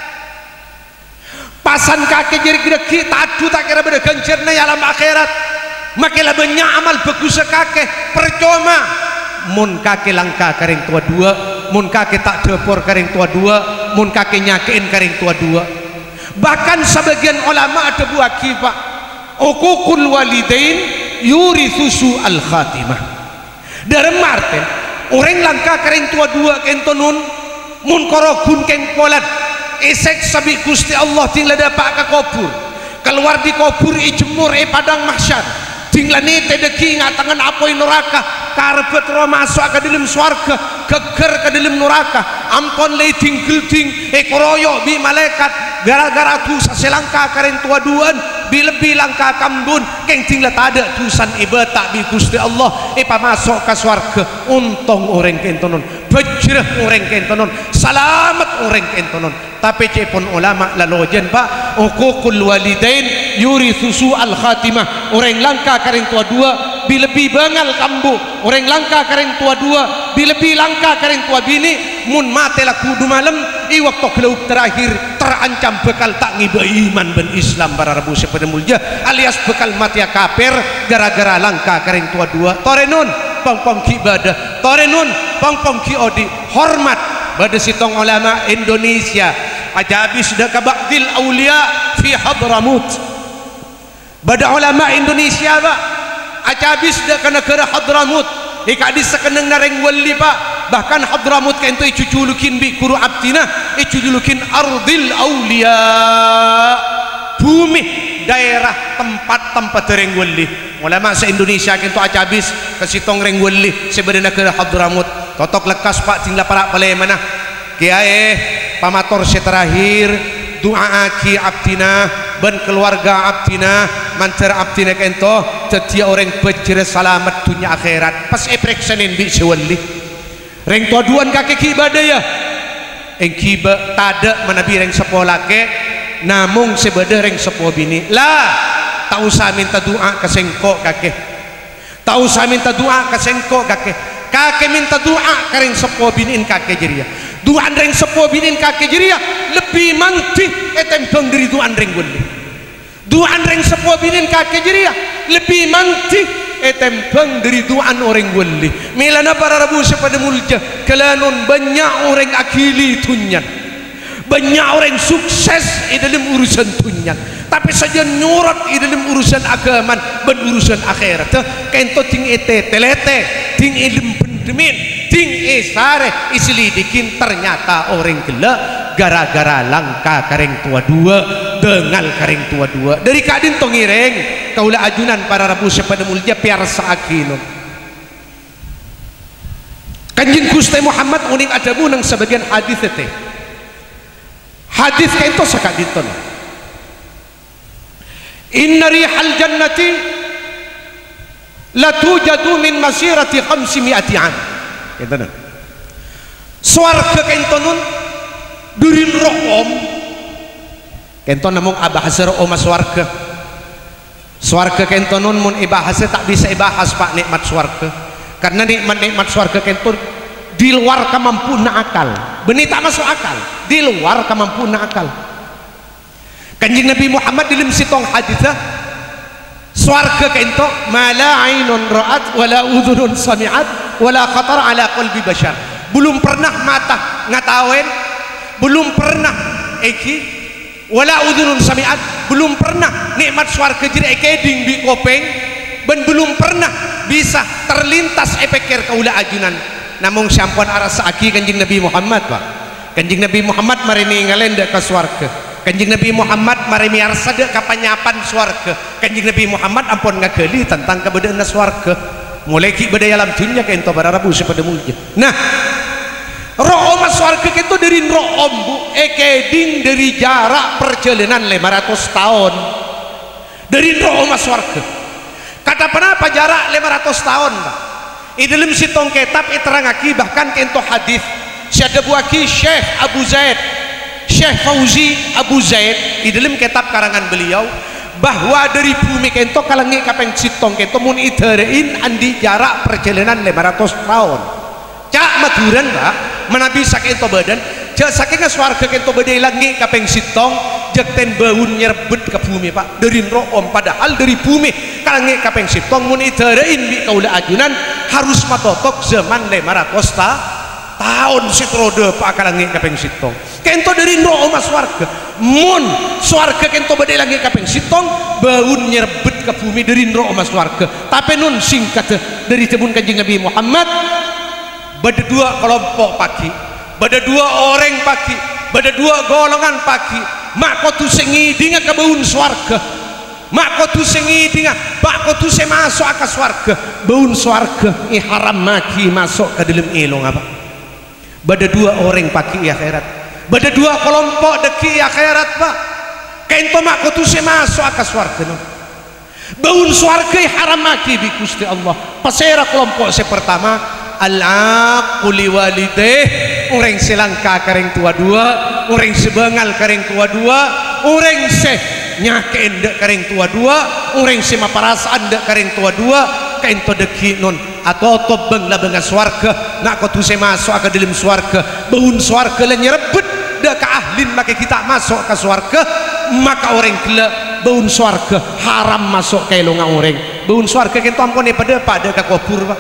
S2: pasan kaki jadi gede tak aduh tak kira beda ganjarna alam akhirat makilah banyak amal bagus kaki percuma mun kaki langka kareng tua dua mun kaki tak depor kareng tua dua mun kaki nyakein kareng tua dua bahkan sebagian ulama ada buah kifah uququl walidain yurithusu al khatimah dari Martin orang langka kareng tua dua kentonun mun korogun keng polat isek sabi Gusti Allah tinggal dapat ke kubur keluar di kubur ijemur e padang mahsyar tinggal ni tedeki ngatangan apoi neraka karpet roh masuk ke dalam swarga geger ke dalam neraka ampon le tinggal ting e koroyo bi malaikat gara-gara tu selangka karen tua duan bi lebih langka kambun keng tinggal tak ada tusan ibadah bi Gusti Allah e pa masuk ke swarga untung orang kentonon bejreh orang kentonon selamat orang kentonon tapi cepon ulama lalojen pak uququl walidain yurithusu al khatimah orang langka kareng tua dua bi lebih bangal kambu orang langka kareng tua dua bi lebih langka kareng tua bini mun mate la kudu malam i waktu gelaup terakhir terancam bekal tak ngiba iman ben Islam para rabu sepada mulia alias bekal mati kafir gara-gara langka kareng tua dua torenun pong-pong ki ibadah torenun pong-pong ki odi hormat pada sitong ulama Indonesia aja habis dah kabaktil aulia fi Hadramut pada ulama Indonesia pak aja habis dah ke negara Hadramut ika di sekeneng nareng wali pak bahkan Hadramut kan itu icujulukin bi kuru abtina icujulukin ardil aulia bumi daerah tempat-tempat reng wali ulama se-Indonesia kan itu aja habis ke sitong reng wali sebenarnya negara Hadramut totok lekas pak tinggal para pale mana kiai pamator seterakhir doa aki abdina ben keluarga abdina mancer abdina kento setia orang bejere selamat dunia akhirat pas epreksenin bi sewali reng tuaduan kaki kibadah ya eng kiba tada manabi reng sepolah ke namung sebeda reng sepo bini lah tak usah minta doa ke sengko kake tak usah minta doa ke sengko kake kake minta doa ke reng sepo biniin kake jeria doa reng sepo biniin kake jeria lebih manti etem dari doa reng wali doa reng sepo biniin kake jeria lebih manti etem dari doa orang wali milana para rabu sepada mulja kelanon banyak orang akili tunyan banyak orang sukses di dalam urusan tunyan tapi saja nyurut di dalam urusan agama dan urusan akhirat kento ting ete telete ting ilm pendemin ting esare islidikin ternyata orang gila gara-gara langka kareng tua dua dengal kareng tua dua dari kadin tongireng kaulah ajunan para rabu sepada mulia piar saakino kanjeng Gusti Muhammad uning adabu nang sebagian hadis teh hadis kento sakaditon inna rihal jannati la tujadu min masirati khamsimi'ati an kento nan swarga kento nun durin room kento namung abahasa room swarga swarga kento nun mun ibahasa tak bisa ibahas pak nikmat swarga karena nikmat-nikmat swarga kento di luar kemampuan akal benih tak masuk akal di luar kemampuan akal kanjeng Nabi Muhammad dalam sitong hadithah swarga kento mala ainun ra'at wala udhunun sami'at wala khatar ala qalbi bashar belum pernah mata ngatawen belum pernah eki wala udhunun sami'at belum pernah nikmat swarga jadi ekeding bi kopeng ben belum pernah bisa terlintas epekir kaula ajunan namun sampun arasa aki Kanjeng Nabi Muhammad Pak. Kanjeng Nabi Muhammad mari ningalen dek ke swarga. Kanjeng Nabi Muhammad mari miarsa dek ka panyapan swarga. Kanjeng Nabi Muhammad ampun ngagali tentang kebedaan swarga. Mulai ki beda alam dunia ka ento bararabu sepada mulja. Nah, roh mas swarga itu dari roh ombu ekeding dari jarak perjalanan lima ratus tahun. Dari roh mas swarga. Kata kenapa jarak lima ratus tahun Pak? I dalam sitong kitab iterangaki bahkan kento hadis syada buaki Syekh Abu Zaid Syekh Fauzi Abu Zaid di dalam kitab karangan beliau bahwa dari bumi kento kalangi kapeng sitong kento mun iterein andi jarak perjalanan lima ratus tahun cak maduran Pak menabi sakento badan cak saking swarga kento badai langi kapeng sitong jakten baun nyerbet ke bumi Pak dari room padahal dari bumi kalangi kapeng sitong mun iterein bi kaula ajunan harus matotok zaman lima ratus tahun sitrode Pak kalangi kapeng sitong kento dari roh mas swarga mun swarga kento badai langi kapeng sitong baun nyerbet ke bumi dari roh mas swarga tapi nun singkat dari tebun Kanjeng Nabi Muhammad bada dua kelompok pagi bada dua orang pagi bada dua golongan pagi mak kotu sengidinga ke baun swarga mak kotu sengidinga bak kotu se masuk ke swarga baun swarga i haram maki masuk ke dalam ilong apa bada dua orang pagi i akhirat bada dua kelompok deki i akhirat Pak kento mak kotu se masuk ke swarga no baun swarga i haram maki bi Gusti Allah pasera kelompok se pertama al-aquli walideh orang selangka kareng tua dua orang sebengal kareng tua dua orang se nyakein dek kareng tua dua orang se maparasaan dek kareng tua dua kain to deki non atau tobeng lah bengas swarga nak kau tu se masuk ke dalam swarga baun swarga lah nyerebet dek ke ahlin maka kita masuk ke swarga maka orang kela baun swarga haram masuk ke longang orang baun swarga kita ampun pada pada ke kubur Pak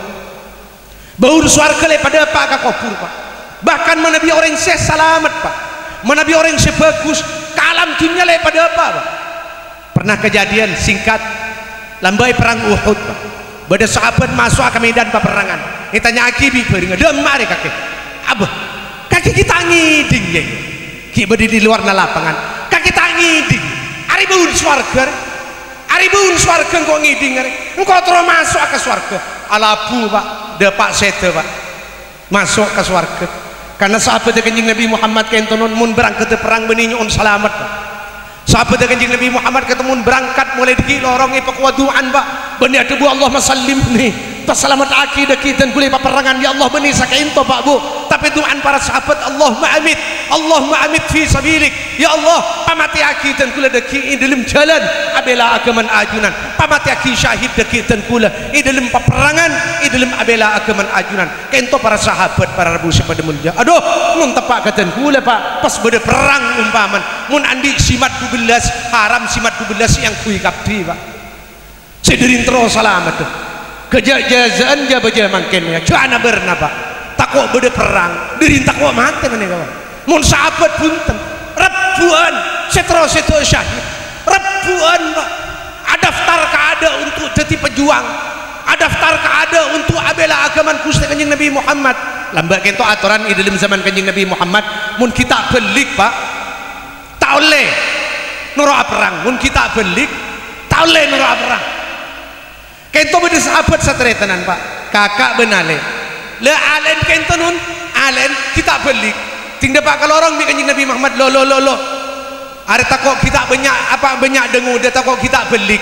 S2: baun swarga le pada apa ke kubur Pak bahkan menabi orang se selamat Pak menabi orang se bagus kalam dunia le pada apa Pak pernah kejadian singkat lambai perang Uhud Pak bada sahabat masuk ke medan peperangan ditanya akibi beringa demare kakek abah kaki kita ngiding ya ki badi di luar lapangan kaki kita ngiding ari baun swarga ari baun swarga kok ngiding ari engkau terus masuk ke swarga alabu Pak depak sete Pak masuk ke swarga karena sahabat Kanjeng Nabi Muhammad kentonon mun berangkat ke perang beninyo on selamat Pak sahabat Kanjeng Nabi Muhammad ketemu berangkat mulai di lorong ipakwaduan Pak benih ada bu Allah masallim nih pas selamat akidah kita boleh peperangan ya Allah benih sakainto Pak Bu tapi doaan para sahabat Allah ma'amit Allah ma'amit fi sabilik ya Allah pamati akidah kula deki dalam jalan abela agaman ajunan pamati aki syahid deki dan kula i dalam peperangan i dalam abela agaman ajunan kento para sahabat para rabu pada mulja aduh mun tepak katan kula Pak pas beda perang umpaman mun andi simat dua belas haram simat dua belas yang kui kapdi Pak sedirin terus selamat tuh kejajazaan jabaja mangkennya jana bernapa takut beda perang dirin takut mati mana kawan mun sahabat punten ribuan setro setro syahid ribuan Pak adaftar keada untuk jadi pejuang adaftar keada untuk abela agaman Gusti Kanjeng Nabi Muhammad lambak kento aturan di dalam zaman Kanjeng Nabi Muhammad mun kita belik Pak tak oleh nurah perang mun kita belik tak oleh nurah perang kento beda sahabat satretanan Pak kakak benale le alen kento nun alen kita belik tinggal Pak kalau orang bi Kanjeng Nabi Muhammad lo lo lo lo ada takut kita banyak apa banyak dengu dia takut kita belik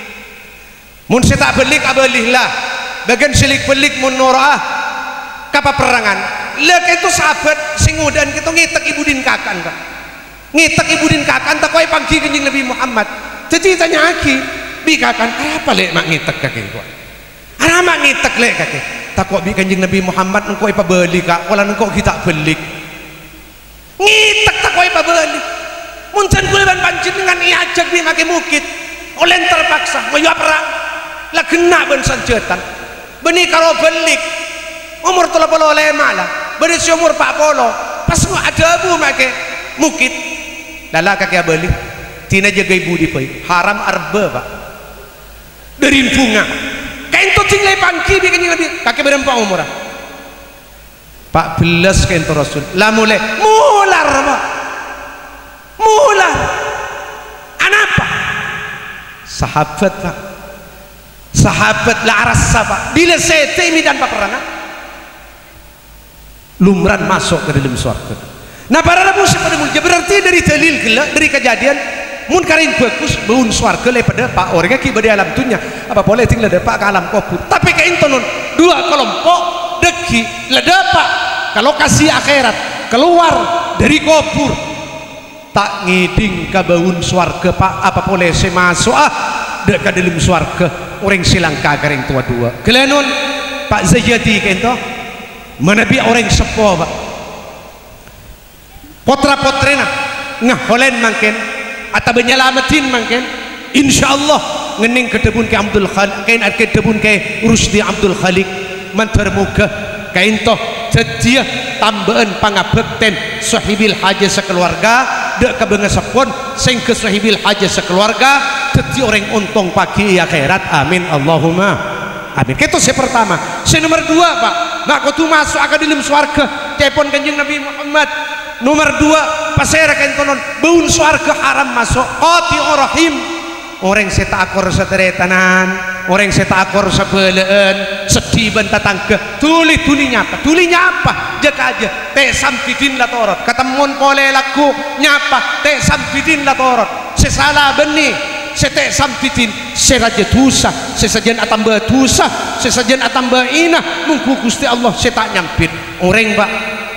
S2: mun saya tak belik abalihlah bagian selik belik mun nurah kapa perangan le kento sahabat singudan kita ngitek ibudin kakan Pak ngitek ibudin kakan takut pagi Kanjeng Nabi Muhammad jadi tanya aki bikakan apa lek mak ngitek kakek kau ana mak ngitek lek kakek takut bi Kanjeng Nabi Muhammad engkau ipa beli kak wala engkau kita belik ngitek takut ipa beli muncul kuliban pancin dengan iajak bi make mukit oleh terpaksa mau perang lah kena ben sanjetan beni kalau belik umur telah puluh lima lah beni si umur empat puluh pas ada abu make mukit lala kakek beli tina jaga ibu di haram arba Pak dari bunga pangki bi kanjeng Nabi kakek berempat umur pak belas kento Rasul lah mulai mular pak mular anapa sahabat pak sahabat lah rasa pak bila sete midan peperangan lumran masuk ke dalam surga. Nah para rabu pada mulja berarti dari dalil gila dari kejadian mun karin bagus baun surga daripada pak orang ki bade alam dunia apa boleh tinggal depak ke alam kubur tapi kain tonon dua kelompok deki ledapak ke lokasi akhirat keluar dari kubur tak ngiding ke baun surga pak apa boleh saya masuk ah dek ke dalam surga orang silangka karing tua dua kelenon pak Zayati kain toh menabi orang sepo pak potra-potrena ngaholen mangken atau menyelamatin mangken insyaallah ngening kedebun ke Abdul Khalik kain ke kedebun ke Rusdi Abdul Khalik mantar muka kain toh sedia tambahan pangabekten sahibil haja sekeluarga dek kebengesepon sing ke sahibil haja sekeluarga sedia orang untung pagi akhirat amin Allahumma amin. Itu saya pertama. Saya nomor dua pak nak kau tu masuk ke dalam swarga telepon kanjeng Nabi Muhammad nomor dua pasera kain tonon baun swarga haram masuk qati rahim orang saya tak akor seteretanan orang saya tak akor sebelaan sedih benta tangga tuli tulinya apa tulinya apa jaka aja te sampidin la torot ketemuan pole laku nyapa te sampidin la torot sesala benih sete sampitin seraja dosa sesajen atamba dosa sesajen atamba ina mungku Gusti Allah setak nyampit orang pak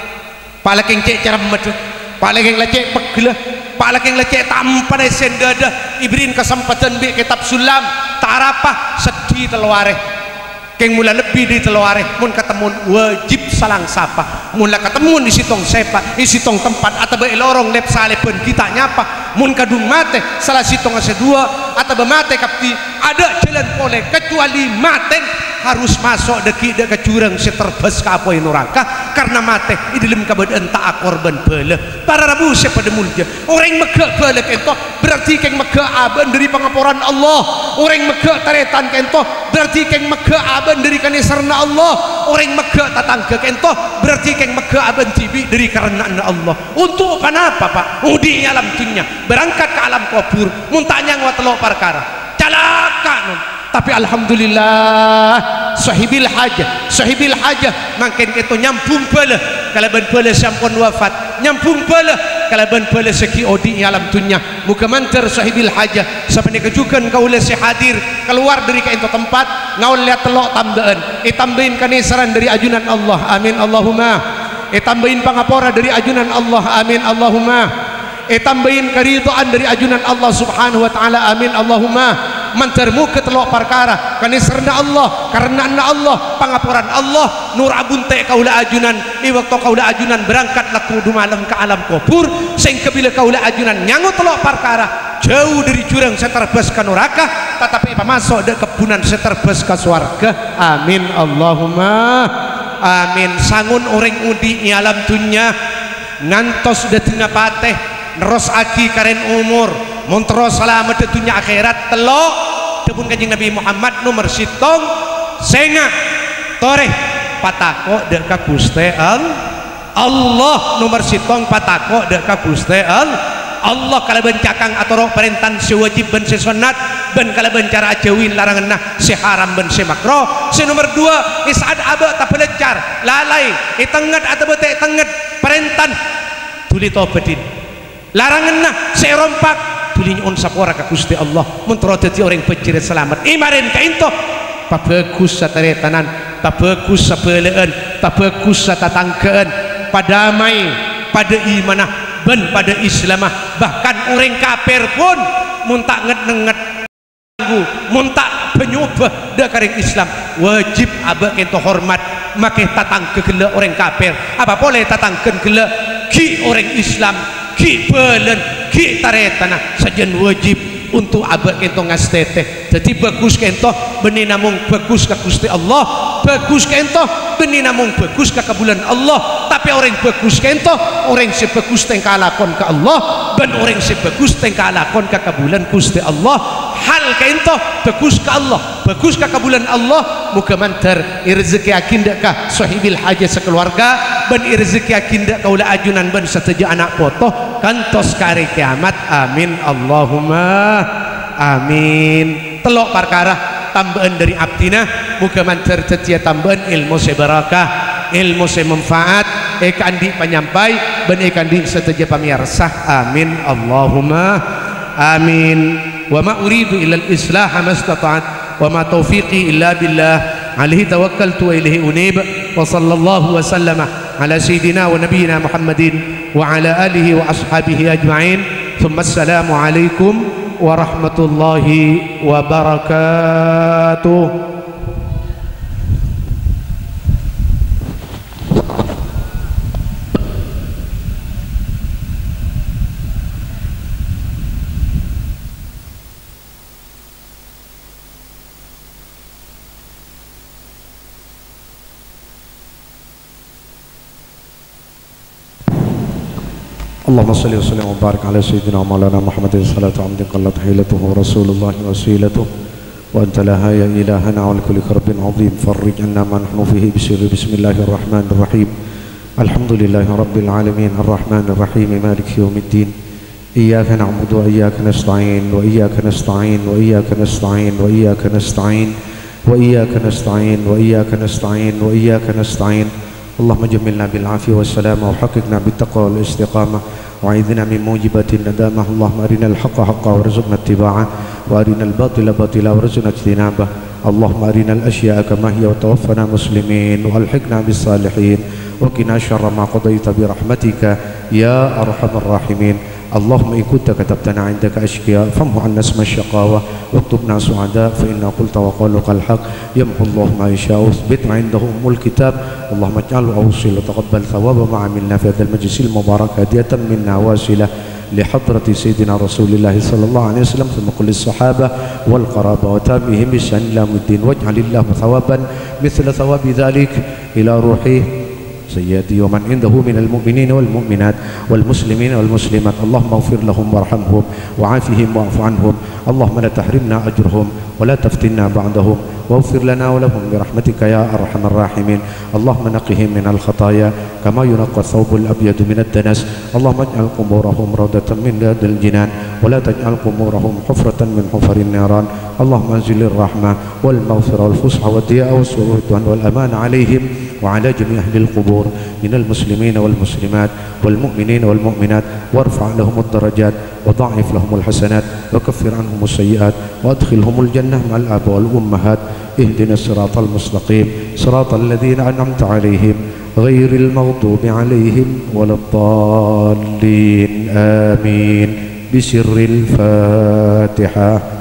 S2: palakeng cek cara medu palakeng lecek peglah palakeng lecek tampan esen dada ibrin kesempatan bi kitab sulam tarapah sedih teluare keng mula lebih di teluare mun ketemu wajib salang sapa mula ketemu di sitong sepa di sitong tempat atau bae lorong lep salepen kita nyapa mun kadung mate salah sitong ase dua atau bemate kapti ada jalan boleh kecuali maten harus masuk deki dek kecurang seterbes ka apoi neraka karena mate di dalam keadaan tak korban bela para rabu pada mulja orang megak bela kento berarti keng megak aban dari pengapuran Allah orang megak taretan kento berarti keng megak aban dari kanisarna Allah orang megak tatangga kento berarti keng megak aban tibi dari karena Allah untuk kenapa pak udi alam dunia berangkat ke alam kubur muntanya ngwa telok perkara calaka nun tapi alhamdulillah sahibil hajah sahibil hajah makin itu nyampung bala kalau ben bala sampun wafat nyampung bala kalau ben bala seki odi alam dunia muka mantar sahibil hajah sampai kejukan kau lesi hadir keluar dari ke itu tempat ngaul lihat telok tambahan itambahin kanisaran dari ajunan Allah amin Allahumma itambahin pangapora dari ajunan Allah amin Allahumma itambahin keridhaan dari ajunan Allah subhanahu wa ta'ala amin Allahumma mantarmu ketelok perkara kanisarna Allah karena Allah pangapuran Allah nur abunte kaula ajunan i waktu kaula ajunan berangkat laku du malam ke alam kubur sehingga bila kaula ajunan nyangut telok perkara jauh dari jurang seterbes ke neraka tetapi masuk de kebunan seterbes ke swarga amin Allahumma amin sangun orang udi i alam dunya ngantos de tengah pateh neros aki karen umur montro selamat dunia akhirat telok depun kanjeng Nabi Muhammad nomor sitong senga tore patako dek ka Gusti Allah nomor sitong patako dek ka Gusti Allah kalau bencakang atau perintan sewajib ben sesunat ben kalau bencara ajawin larangan nah seharam ben semakro se nomor dua isad aba tak pelecar lalai itenget atau bete tenget perintan tuli tobatin larangan nah serompak tulinya on sapora ka Gusti Allah muntro dadi orang pencirit selamat imarin ka into pa bagus sa taretanan pa bagus sa beleen pa bagus sa tatanggaan padamai pada imanah ben pada islamah bahkan orang kafir pun mun tak nget-nget muntak penyubah dak karing Islam wajib abak kento hormat make tatang kegela orang kafir apa boleh tatangken gela ki orang Islam ki belen ki taretana sajen wajib untuk abak kento ngastete jadi bagus kento benih namung bagus ka Gusti Allah bagus kento benih namung bagus ka kabulan Allah tapi orang bagus kento orang sebagus teng kalakon ka Allah dan orang sebagus teng kalakon ka kabulan Gusti Allah hal halal ka intoh bagus ka Allah, bagus ka kabulan Allah, muka mantar rezeki akinda ka sahibil hajat sekeluarga ban rezeki akinda ka ulah ajunan ban sateja anak potoh kantos kari kiamat. Amin Allahumma amin. Telok perkara tambahan dari abdina, muka mantar tetia tambahan ilmu sebarakah, ilmu semanfaat, eka andi penyampai ban eka andi sateja pamirsah. Amin Allahumma amin. Wa ma uridu illa al-islah mastata'at wa ma taufiqi illa billah alaihi tawakkaltu wa ilaihi unib. Wa sallallahu wa sallama ala sayyidina wa nabiyyina Muhammadin wa ala alihi wa ashabihi ajma'in. Thumma assalamu alaikum warahmatullahi wabarakatuh.
S1: اللهم صل وسلم وبارك على سيدنا ومولانا محمد صلاة عبد قلت حيلته ورسول الله وسيلته وأنت لها يا إلهنا ولكل كرب عظيم فرج عنا ما نحن فيه بسر بسم الله الرحمن الرحيم. الحمد لله رب العالمين الرحمن الرحيم مالك يوم الدين. إياك نعبد وإياك نستعين وإياك نستعين وإياك نستعين وإياك نستعين وإياك نستعين وإياك نستعين وإياك نستعين. اللهم جملنا بالعافية والسلامة وحققنا بالتقوى والاستقامة وعيذنا من موجبات الندامة. اللهم أرنا الحق حقا وارزقنا اتباعه وأرنا الباطل باطلا وارزقنا اجتنابه. اللهم أرنا الأشياء كما هي وتوفنا مسلمين وألحقنا بالصالحين وقنا شر ما قضيت برحمتك يا أرحم الراحمين. اللهم إن كنت كتبتنا عندك أشقياء فامح عنا اسم الشقاوة واكتبنا سعداء فإن قلت وقولك الحق يمحو الله ما يشاء واثبت عنده أم الكتاب. اللهم اجعله أوصل وتقبل ثواب ما عملنا في هذا المجلس المبارك هدية منا واصلة لحضرة سيدنا رسول الله صلى الله عليه وسلم ثم كل الصحابة والقرابة وتابعهم بشأن إلى يوم الدين واجعل الله ثوابا مثل ثواب ذلك إلى روحه سيدي ومن عنده من المؤمنين والمؤمنات والمسلمين والمسلمات. اللهم اغفر لهم وارحمهم وعافهم واعف عنهم. اللهم لا تحرمنا أجرهم ولا تفتنا بعدهم واغفر لنا ولهم برحمتك يا أرحم الراحمين. اللهم نقهم من الخطايا كما ينقى الثوب الأبيض من الدنس. اللهم اجعل قبورهم روضة من رياض الجنان ولا تجعل قبورهم حفرة من حفر النيران. اللهم انزل الرحمة والمغفرة والفسح والضياء والسرور والأمان عليهم وعلى جميع أهل القبور من المسلمين والمسلمات والمؤمنين والمؤمنات وارفع لهم الدرجات وضاعف لهم الحسنات وكفر عنهم السيئات وادخلهم الجنة مع الآباء والأمهات. اهدنا الصراط المستقيم صراط الذين أنعمت عليهم غير المغضوب عليهم ولا الضالين آمين. بسر الفاتحة.